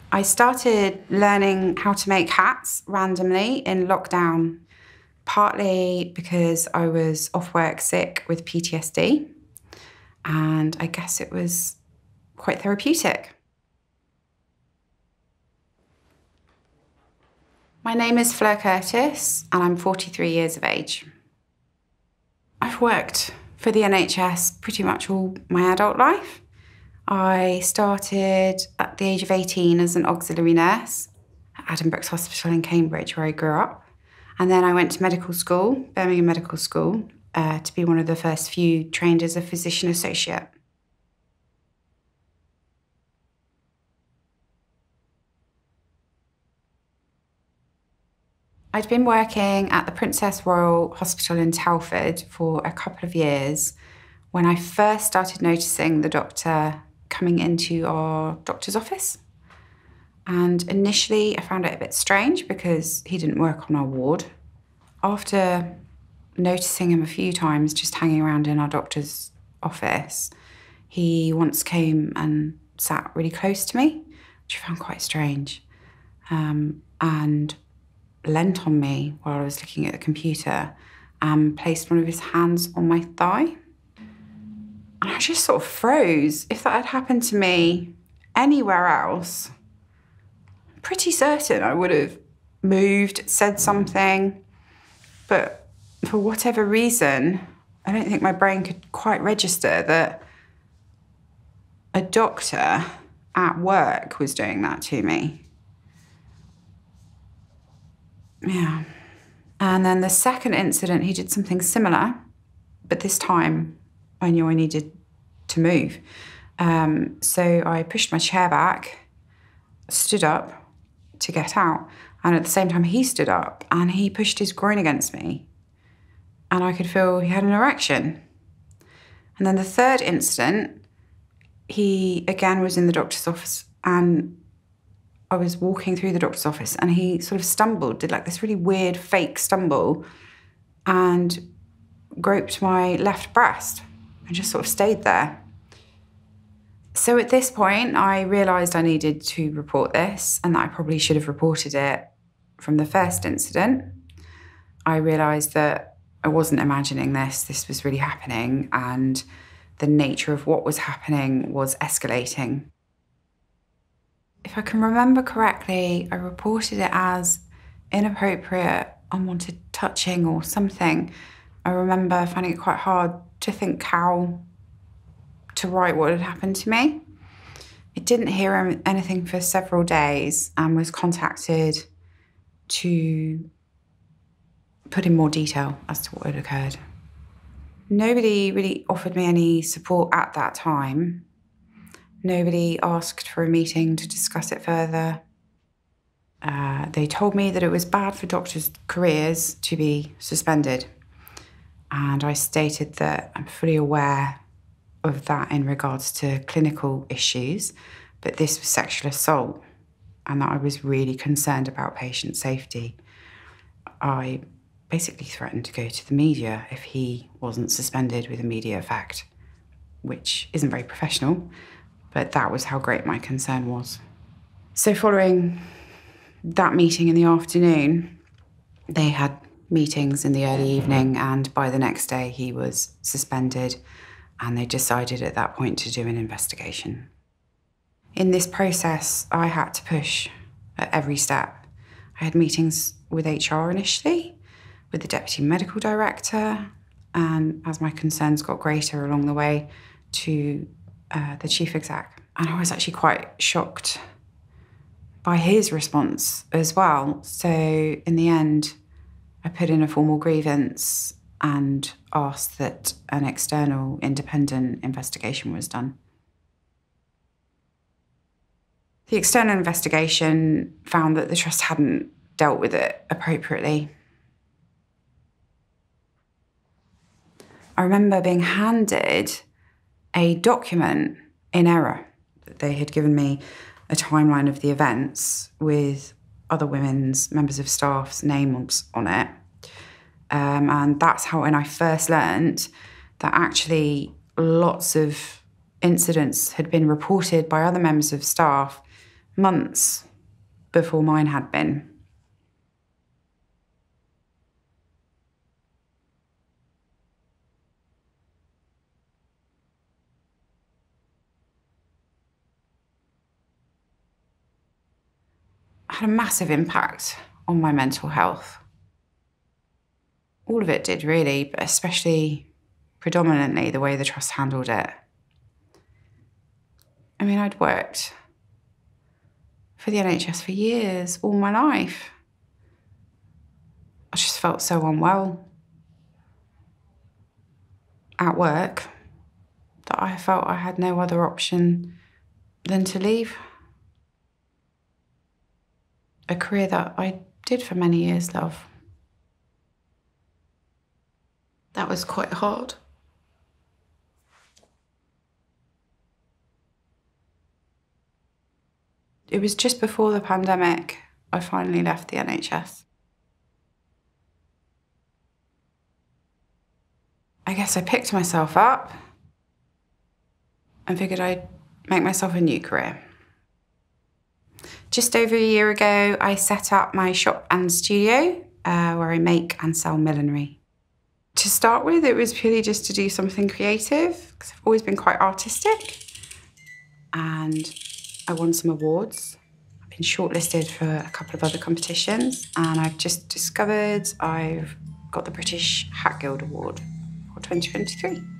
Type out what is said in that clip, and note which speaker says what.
Speaker 1: I started learning how to make hats randomly in lockdown, partly because I was off work sick with PTSD, and I guess it was quite therapeutic. My name is Fleur Curtis, and I'm 43 years of age. I've worked for the NHS pretty much all my adult life. I started at the age of 18 as an auxiliary nurse at Addenbrooke's Hospital in Cambridge, where I grew up. And then I went to medical school, Birmingham Medical School, to be one of the first few trained as a physician associate. I'd been working at the Princess Royal Hospital in Telford for a couple of years when I first started noticing the doctor coming into our doctor's office. And initially I found it a bit strange because he didn't work on our ward. After noticing him a few times just hanging around in our doctor's office, he once came and sat really close to me, which I found quite strange, and leant on me while I was looking at the computer and placed one of his hands on my thigh. And I just sort of froze. If that had happened to me anywhere else, I'm pretty certain I would have moved, said something. But for whatever reason, I don't think my brain could quite register that a doctor at work was doing that to me. Yeah. And then the second incident, he did something similar, but this time I knew I needed to move. So I pushed my chair back, stood up to get out, and at the same time he stood up and he pushed his groin against me, and I could feel he had an erection. And then the third incident, he again was in the doctor's office, and I was walking through the doctor's office and he sort of stumbled, did like this really weird fake stumble, and groped my left breast and just sort of stayed there. So at this point, I realised I needed to report this and that I probably should have reported it from the first incident. I realised that I wasn't imagining this was really happening, and the nature of what was happening was escalating. If I can remember correctly, I reported it as inappropriate, unwanted touching or something. I remember finding it quite hard to think how to write what had happened to me. I didn't hear anything for several days and was contacted to put in more detail as to what had occurred. Nobody really offered me any support at that time. Nobody asked for a meeting to discuss it further. They told me that it was bad for doctors' careers to be suspended. And I stated that I'm fully aware of that in regards to clinical issues, but this was sexual assault and that I was really concerned about patient safety. I basically threatened to go to the media if he wasn't suspended with immediate effect, which isn't very professional, but that was how great my concern was. So following that meeting in the afternoon, they had meetings in the early evening, and by the next day he was suspended, and they decided at that point to do an investigation. In this process, I had to push at every step. I had meetings with HR initially, with the deputy medical director, and as my concerns got greater along the way, to the chief exec. And I was actually quite shocked by his response as well. So in the end, I put in a formal grievance and asked that an external independent investigation was done. The external investigation found that the trust hadn't dealt with it appropriately. I remember being handed a document in error. They had given me a timeline of the events with other women's members of staff's names on it. And that's how, when I first learned that actually lots of incidents had been reported by other members of staff, months before mine had been. Had a massive impact on my mental health. All of it did, really, but especially predominantly the way the trust handled it. I mean, I'd worked for the NHS for years, all my life. I just felt so unwell at work that I felt I had no other option than to leave. A career that I did for many years, love. That was quite hard. It was just before the pandemic I finally left the NHS. I guess I picked myself up and figured I'd make myself a new career. Just over a year ago, I set up my shop and studio where I make and sell millinery. To start with, it was purely just to do something creative, because I've always been quite artistic. And I won some awards. I've been shortlisted for a couple of other competitions, and I've just discovered I've got the British Hat Guild Award for 2023.